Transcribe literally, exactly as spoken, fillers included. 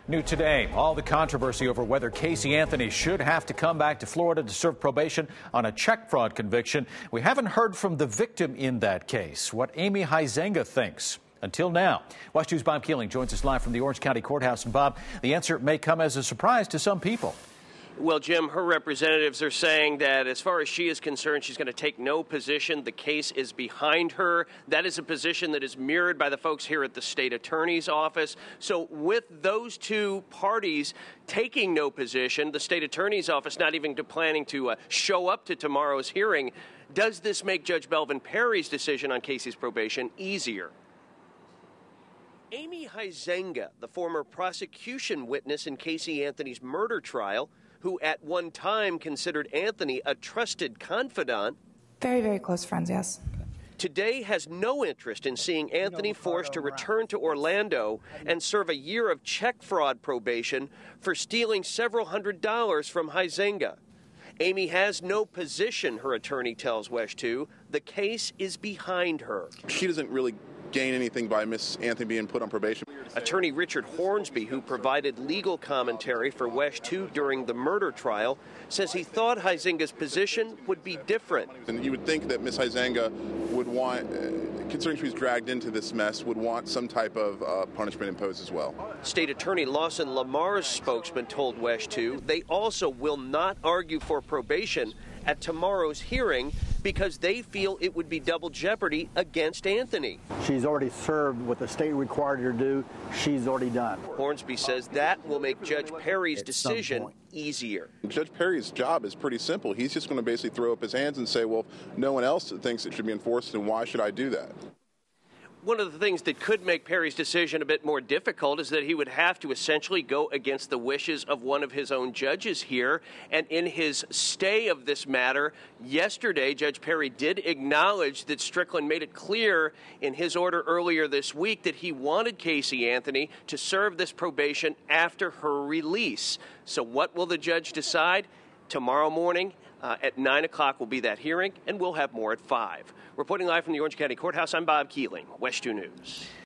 New today, all the controversy over whether Casey Anthony should have to come back to Florida to serve probation on a check fraud conviction. We haven't heard from the victim in that case, what Amy Huizenga thinks. Until now. WESH two's Bob Keeling joins us live from the Orange County Courthouse. And Bob, the answer may come as a surprise to some people. Well, Jim, her representatives are saying that as far as she is concerned, she's going to take no position. The case is behind her. That is a position that is mirrored by the folks here at the state attorney's office. So with those two parties taking no position, the state attorney's office not even planning to uh, show up to tomorrow's hearing, does this make Judge Belvin Perry's decision on Casey's probation easier? Amy Huizenga, the former prosecution witness in Casey Anthony's murder trial, who at one time considered Anthony a trusted confidant. Very, very close friends, yes. Today has no interest in seeing Anthony forced to return to Orlando and serve a year of check fraud probation for stealing several hundred dollars from Huizenga. Amy has no position, her attorney tells WESH two. The case is behind her. She doesn't really gain anything by Miss Anthony being put on probation. Attorney Richard Hornsby, who provided legal commentary for WESH two during the murder trial, says he thought Huizenga's position would be different. And you would think that Miss Huizenga would want, uh, considering she was dragged into this mess, would want some type of uh, punishment imposed as well. State Attorney Lawson Lamar's spokesman told WESH two they also will not argue for probation at tomorrow's hearing because they feel it would be double jeopardy against Anthony. She's already served what the state required her to do. She's already done. Hornsby says that will make Judge Perry's decision easier. Judge Perry's job is pretty simple. He's just going to basically throw up his hands and say, well, no one else thinks it should be enforced, and why should I do that? One of the things that could make Perry's decision a bit more difficult is that he would have to essentially go against the wishes of one of his own judges here. And in his stay of this matter, yesterday, Judge Perry did acknowledge that Strickland made it clear in his order earlier this week that he wanted Casey Anthony to serve this probation after her release. So what will the judge decide? Tomorrow morning uh, at nine o'clock will be that hearing, and we'll have more at five. Reporting live from the Orange County Courthouse, I'm Bob Keeling, WESH two News.